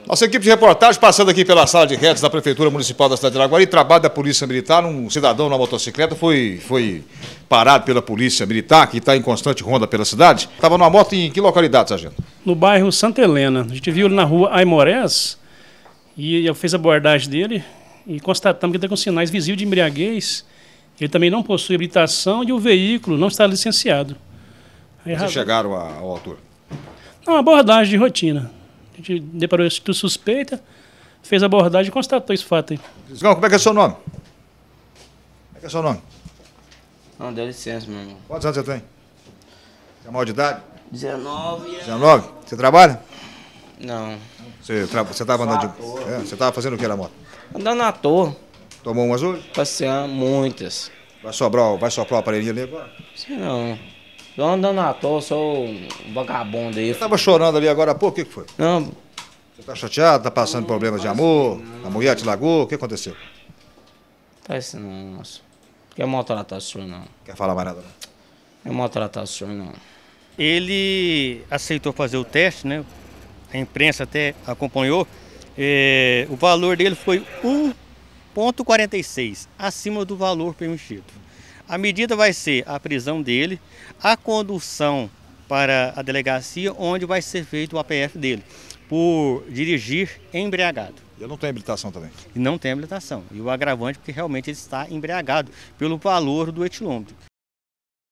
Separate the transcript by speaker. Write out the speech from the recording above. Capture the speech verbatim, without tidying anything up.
Speaker 1: Nossa equipe de reportagem passando aqui pela sala de redes da Prefeitura Municipal da cidade de Araguari, trabalho da Polícia Militar, um cidadão na motocicleta foi, foi parado pela Polícia Militar, que está em constante ronda pela cidade. Estava numa moto em que localidade, sargento?
Speaker 2: No bairro Santa Helena. A gente viu ele na rua Aimorés e eu fiz a abordagem dele e constatamos que ele está com sinais visíveis de embriaguez. Ele também não possui habilitação e o veículo não está licenciado.
Speaker 1: Aí, Vocês chegaram ao autor?
Speaker 2: Uma abordagem de rotina. A gente deparou isso tudo suspeita, fez a abordagem e constatou esse fato aí.
Speaker 1: Fiscal, como é que é o seu nome? Como é que é o seu nome?
Speaker 3: Não, dá licença, meu irmão.
Speaker 1: Quantos anos você tem? Tem maior de idade?
Speaker 3: dezenove.
Speaker 1: dezenove? Você trabalha?
Speaker 3: Não.
Speaker 1: Você tra... estava andando de... É, você estava fazendo o que na moto?
Speaker 3: Andando à toa.
Speaker 1: Tomou umas hoje?
Speaker 3: Passeando, muitas.
Speaker 1: Vai sobrar, vai soprar o aparelhinho ali agora?
Speaker 3: Sei não. Tô andando à toa, sou um vagabundo aí.
Speaker 1: Você estava chorando ali agora há pouco, o que, que foi?
Speaker 3: Não.
Speaker 1: Você está chateado, está passando não, problemas de amor? Não. A mulher te largou, o que aconteceu?
Speaker 3: Tá isso não, moço. Quer maltratar o senhor, não.
Speaker 1: Quer falar mais nada, não?
Speaker 3: Quer maltratar o senhor, não.
Speaker 4: Ele aceitou fazer o teste, né? A imprensa até acompanhou. É, o valor dele foi um vírgula quarenta e seis, acima do valor permitido. A medida vai ser a prisão dele, a condução para a delegacia, onde vai ser feito o A P F dele, por dirigir embriagado.
Speaker 1: Eu não tenho habilitação também.
Speaker 4: E não tem habilitação. E o agravante porque realmente ele está embriagado pelo valor do etilômetro.